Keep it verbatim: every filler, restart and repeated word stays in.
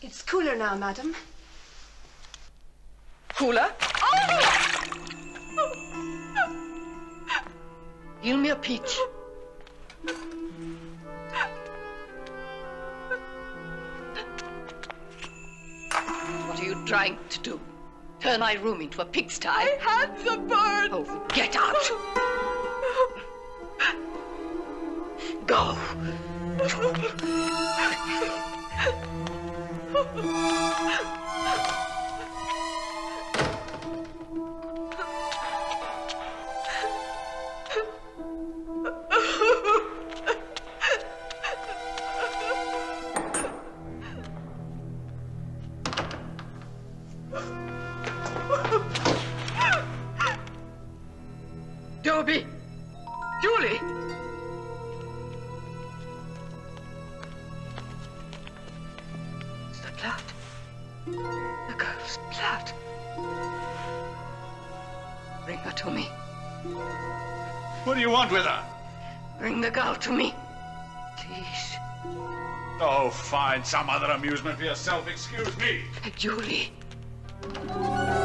It's cooler now, madam. Cooler? Oh! Yield me a peach. What are you trying to do? Turn my room into a pigsty? My hands are burned. Oh, get out. Go. Dobie! Julie! It's the blood. The girl's blood. Bring her to me. What do you want with her? Bring the girl to me. Please. Oh, find some other amusement for yourself. Excuse me. Julie.